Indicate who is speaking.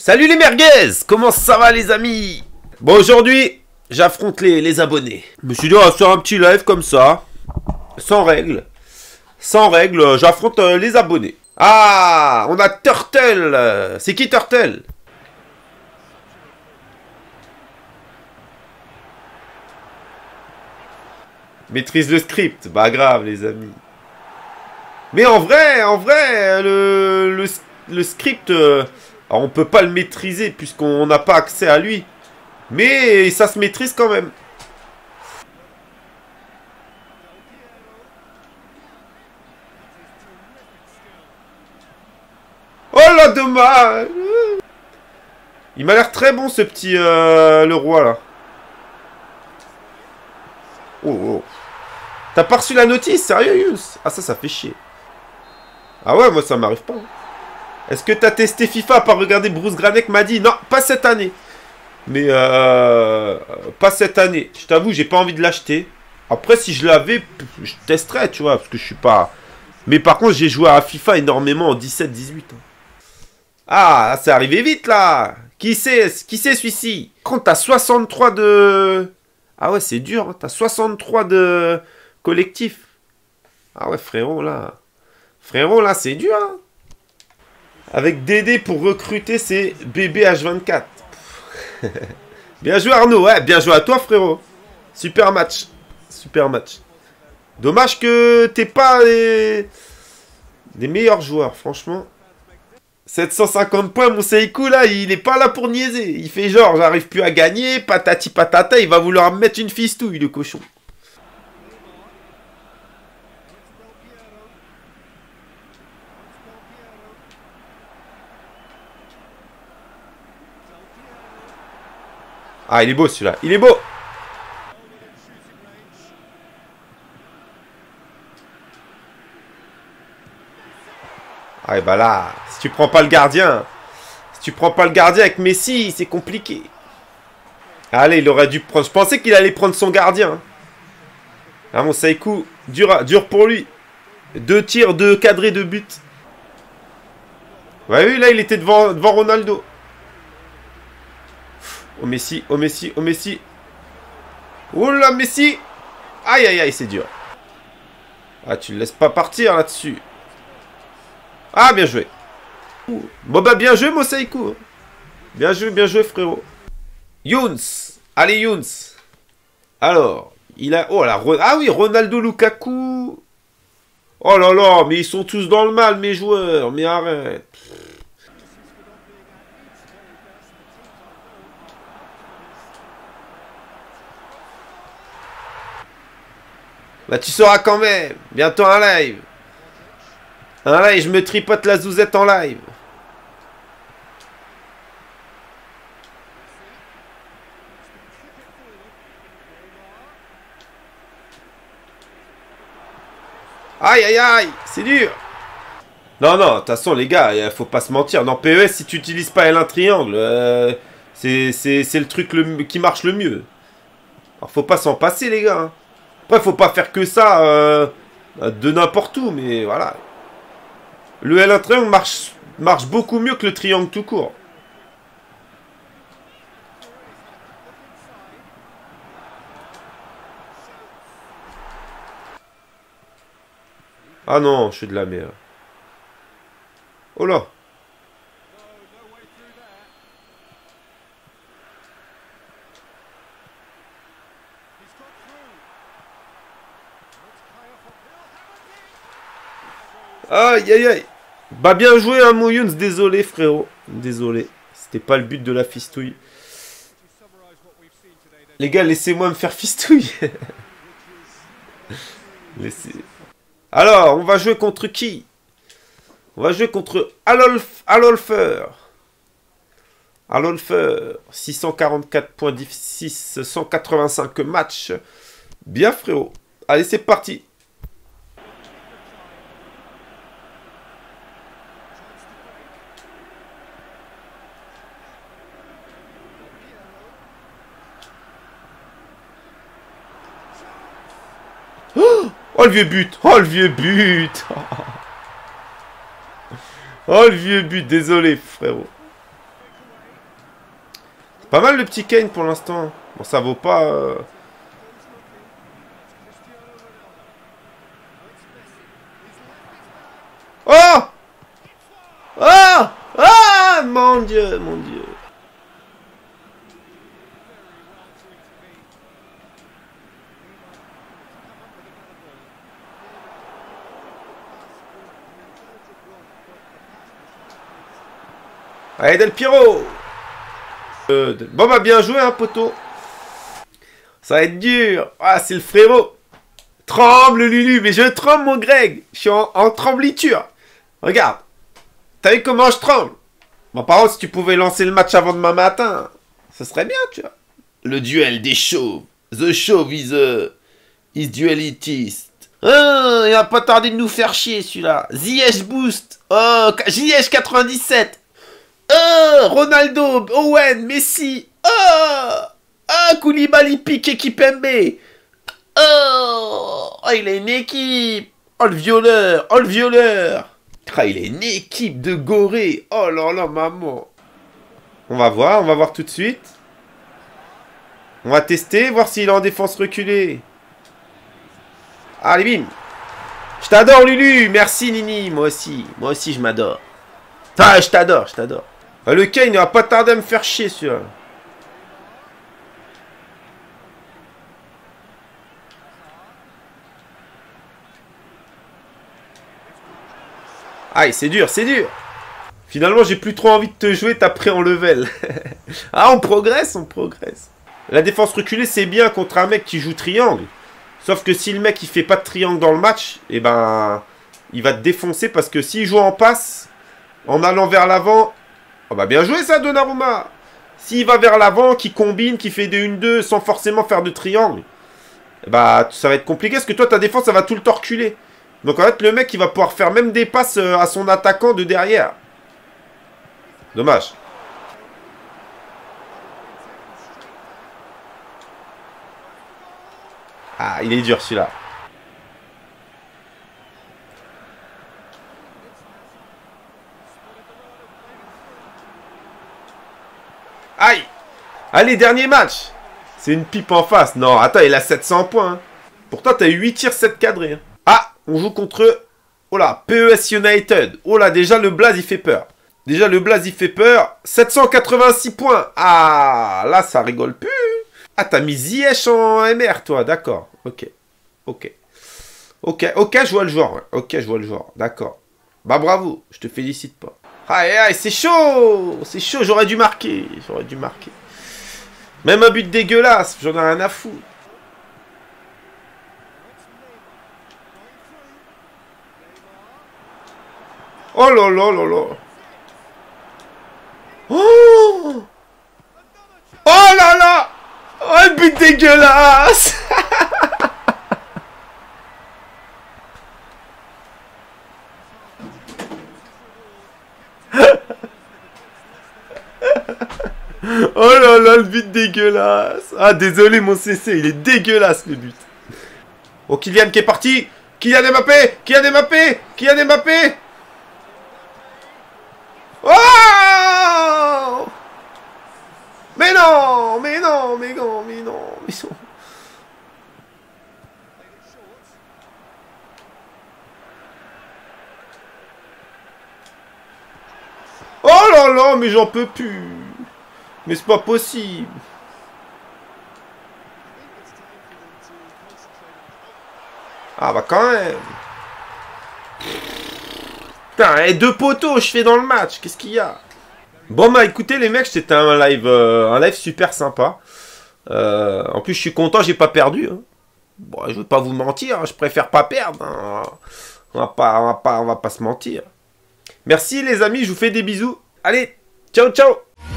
Speaker 1: Salut les merguez! Comment ça va les amis? Bon, aujourd'hui, j'affronte les abonnés. Je me suis dit, on va faire un petit live comme ça. Sans règles. Sans règles, j'affronte les abonnés. Ah, on a Turtle. C'est qui Turtle? Maîtrise le script. Bah grave les amis. Mais en vrai, le script, alors on peut pas le maîtriser puisqu'on n'a pas accès à lui. Mais ça se maîtrise quand même. Oh là, dommage. Il m'a l'air très bon ce petit, le roi là. Oh, oh. T'as pas reçu la notice, sérieux Yous? Ah ça fait chier. Ah ouais, moi ça m'arrive pas. Est-ce que t'as testé FIFA par regarder Bruce Granek m'a dit? Non, pas cette année. Mais pas cette année. Je t'avoue, j'ai pas envie de l'acheter. Après, si je l'avais, je testerais, tu vois, parce que je suis pas... Mais par contre, j'ai joué à FIFA énormément en 17-18. Ah, c'est arrivé vite, là. Qui c'est celui-ci? Par contre, t'as 63 de... Ah ouais, c'est dur, hein. T'as 63 de collectif. Ah ouais, frérot, là. Frérot, là, c'est dur, hein. Avec DD pour recruter ses bébés H24. Bien joué, Arnaud. Ouais, bien joué à toi, frérot. Super match. Super match. Dommage que t'es pas les meilleurs joueurs, franchement. 750 points, mon Seikou, là, il est pas là pour niaiser. Il fait genre, j'arrive plus à gagner, patati patata, il va vouloir me mettre une fistouille, le cochon. Ah, il est beau, celui-là. Il est beau. Ah, et bah là, si tu prends pas le gardien... Si tu prends pas le gardien avec Messi, c'est compliqué. Allez, il aurait dû prendre... Je pensais qu'il allait prendre son gardien. Ah, mon Seikou, dur pour lui. 2 tirs, 2 cadrés de but. Ouais, oui, là, il était devant Ronaldo. Oh, Messi, oh, Messi, oh, Messi. Oh là, Messi. Aïe, aïe, aïe, c'est dur. Ah, tu le laisses pas partir là-dessus. Ah, bien joué. Bon, bah, bien joué, Mosaiku. Bien joué, frérot. Younes. Allez, Younes. Alors, il a... Oh là, ah oui, Ronaldo, Lukaku. Oh là là, mais ils sont tous dans le mal, mes joueurs. Mais arrête. Bah, tu sauras quand même. Bientôt un live. Un live, je me tripote la zouzette en live. Aïe, aïe, aïe, c'est dur. Non, non, de toute façon, les gars, il faut pas se mentir. Dans PES, si tu n'utilises pas L1 triangle, c'est le truc qui marche le mieux. Alors, faut pas s'en passer, les gars. Hein. Après, faut pas faire que ça de n'importe où, mais voilà. Le L1 triangle marche beaucoup mieux que le triangle tout court. Ah non, je suis de la merde. Oh là. Aïe, aïe, aïe. Bah bien joué, hein, mon Younes. Désolé, frérot. Désolé. C'était pas le but de la fistouille. Les gars, laissez-moi me faire fistouille. Laissez... Alors, on va jouer contre qui? On va jouer contre Alolfer. Alolfer. 644 points, 6, 185 matchs. Bien, frérot. Allez, c'est parti. Oh le vieux but. Oh le vieux but. Oh le vieux but. Désolé frérot. Pas mal le petit Kane pour l'instant. Bon, ça vaut pas... Oh! Oh! Ah! Mon Dieu, mon Dieu. Allez, Del Piero. Bon, bah, bien joué, hein, poteau. Ça va être dur. Ah, c'est le frérot. Tremble, Lulu. Mais je tremble, mon Greg. Je suis en trembliture. Regarde. T'as vu comment je tremble? Bon, par contre, si tu pouvais lancer le match avant demain matin, ce serait bien, tu vois. Le duel des chauves. The chauve is duelitist. Ah, il va pas tarder de nous faire chier, celui-là. Ziyech Boost. Oh, Ziyech 97. Oh, Ronaldo, Owen, Messi. Oh, Koulibaly, Piqué, Kipembe. Oh, il a une équipe. Oh, le violeur. Oh, le violeur. Ah, il a une équipe de gorées. Oh là là, maman. On va voir tout de suite. On va tester, voir s'il est en défense reculée. Allez, bim. Je t'adore, Lulu. Merci, Nini. Moi aussi, je m'adore. Ah, je t'adore. Ah, le Kane, il va pas tarder à me faire chier, celui-là. Aïe, c'est dur. Finalement, j'ai plus trop envie de te jouer, t'as pris en level. Ah, on progresse. La défense reculée, c'est bien contre un mec qui joue triangle. Sauf que si le mec, il fait pas de triangle dans le match, eh ben, il va te défoncer parce que s'il joue en passe, en allant vers l'avant, oh bah bien joué ça, Donnarumma. S'il va vers l'avant, qui combine, qui fait des 1-2 sans forcément faire de triangle, eh bah, ça va être compliqué parce que toi, ta défense, ça va tout le temps reculer. Donc en fait, le mec, il va pouvoir faire même des passes à son attaquant de derrière. Dommage. Ah, il est dur celui-là. Aïe. Allez, dernier match. C'est une pipe en face. Non, attends, il a 700 points. Hein. Pourtant, t'as eu 8 tirs, 7 cadrés. Hein. Ah, on joue contre... Oh là, PES United. Oh là, déjà, le blaze, il fait peur. 786 points. Ah, là, ça rigole plus. Ah, t'as mis Ziyech en MR, toi. D'accord. Ok, je vois le genre. Ouais. Ok, je vois le genre. D'accord. Bah, bravo. Je te félicite pas. Aïe, c'est chaud. J'aurais dû marquer. Même un but dégueulasse. J'en ai rien à foutre. Oh là là là là. Oh là là. Oh, le but dégueulasse. Oh là là, le but dégueulasse. Ah, désolé mon CC, il est dégueulasse le but. Oh, Kylian qui est parti. Kylian Mbappé. Oh! Mais non. Oh là là, mais j'en peux plus. Mais c'est pas possible. Ah bah quand même. Putain, et 2 poteaux je fais dans le match. Qu'est-ce qu'il y a? Bon bah écoutez les mecs, c'était un live super sympa. En plus je suis content, j'ai pas perdu. Hein. Bon, je vais pas vous mentir, hein, je préfère pas perdre. Hein. On va pas se mentir. Merci les amis, je vous fais des bisous. Allez, ciao ciao.